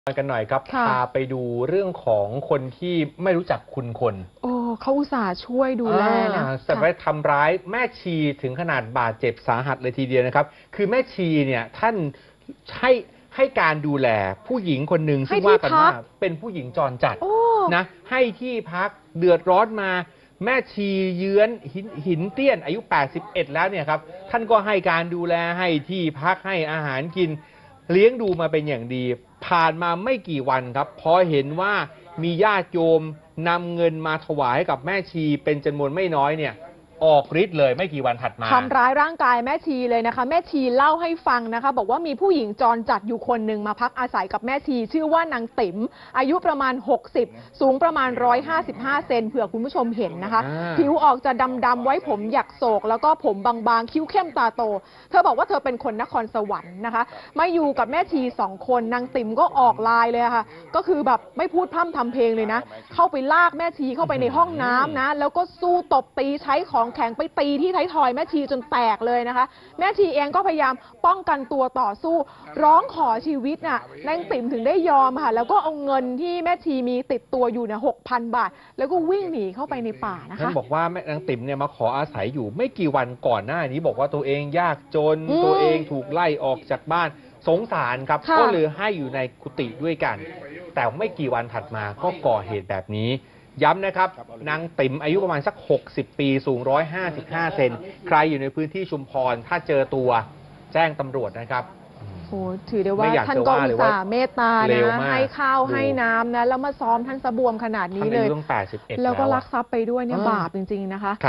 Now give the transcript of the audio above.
กันหน่อยครับพาไปดูเรื่องของคนที่ไม่รู้จักคุณคนโอ้เขาอุตส่าห์ช่วยดูแลนะแต่ไปทำร้ายแม่ชีถึงขนาดบาดเจ็บสาหัสเลยทีเดียวนะครับคือแม่ชีเนี่ยท่านให้การดูแลผู้หญิงคนหนึ่งซึ่งว่ากันว่าเป็นผู้หญิงจรจัดนะให้ที่พักเดือดร้อนมาแม่ชีเยื้อนหินเตี้ยนอายุ81แล้วเนี่ยครับท่านก็ให้การดูแลให้ที่พักให้อาหารกินเลี้ยงดูมาเป็นอย่างดีผ่านมาไม่กี่วันครับพอเห็นว่ามีญาติโยมนำเงินมาถวายให้กับแม่ชีเป็นจำนวนไม่น้อยเนี่ยออกฤทธิ์เลยไม่กี่วันถัดมาทำร้ายร่างกายแม่ชีเลยนะคะแม่ชีเล่าให้ฟังนะคะบอกว่ามีผู้หญิงจรจัดอยู่คนหนึ่งมาพักอาศัยกับแม่ชีชื่อว่านางติ๋มอายุประมาณ60สูงประมาณ155เซนเผื่อคุณผู้ชมเห็นนะคะผิวออกจะดำๆไว้ผมหยักโศกแล้วก็ผมบางๆคิ้วเข้มตาโตเธอบอกว่าเธอเป็นคนนครสวรรค์นะคะมาอยู่กับแม่ชี2คนนางติ๋มก็ออกลายเลยค่ะก็คือแบบไม่พูดพร่ำทำเพลงเลยนะเข้าไปลากแม่ชีเข้าไปในห้องน้ำนะแล้วก็สู้ตบตีใช้ของแข็งไปตีที่ไทยทอยแม่ชีจนแตกเลยนะคะแม่ชีเองก็พยายามป้องกันตัวต่อสู้ร้องขอชีวิตน่ะนางติ๋มถึงได้ยอมค่ะแล้วก็เอาเงินที่แม่ชีมีติดตัวอยู่เนี่ย6,000 บาทแล้วก็วิ่งหนีเข้าไปในป่านะคะท่านบอกว่าแม่นางติ๋มเนี่ยมาขออาศัยอยู่ไม่กี่วันก่อนหน้านี้บอกว่าตัวเองยากจนตัวเองถูกไล่ออกจากบ้านสงสารครับก็เลยให้อยู่ในกุฏิด้วยกันแต่ไม่กี่วันถัดมาก็ก่อเหตุแบบนี้ย้ำนะครับนางติ๋มอายุประมาณสัก60ปีสูง155เซนใครอยู่ในพื้นที่ชุมพรถ้าเจอตัวแจ้งตำรวจนะครับโอ้ถือได้ว่าท่านก็อุตส่าห์เมตตานะให้ข้าวให้น้ำนะแล้วมาซ้อมท่านสะบวมขนาดนี้เลยแล้วก็ลักทรัพย์ไปด้วยเนี่ยบาปจริงๆนะคะ